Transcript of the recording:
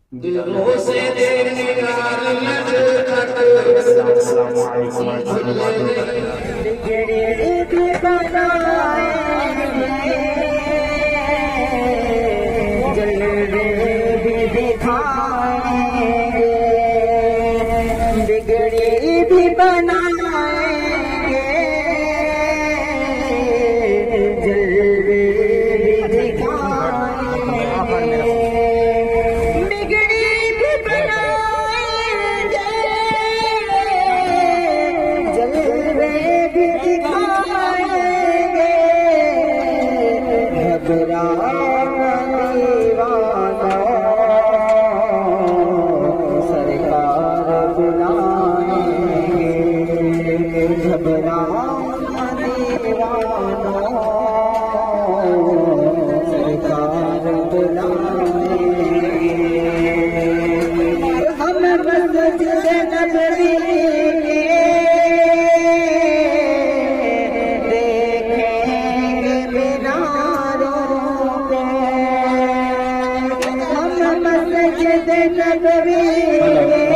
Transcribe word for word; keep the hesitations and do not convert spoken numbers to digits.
दिलों से निकाल अस्सलामु अलैकुम बिगड़े भी बनाएंगे, जलवे भी दिखाएंगे, बिगड़े भी बनाएंगे, जलवे भी दिखाएंगे, बिगड़े भी बनाएंगे, जलवे भी दिखाएंगे, घबराना दीवाना सरकार बुलाएंगे, घबराना दीवाना सरकार बुलाएंगे। हम मस्जिद नबवी के देखेंगे मीनारों पे, हम मस्जिद नबवी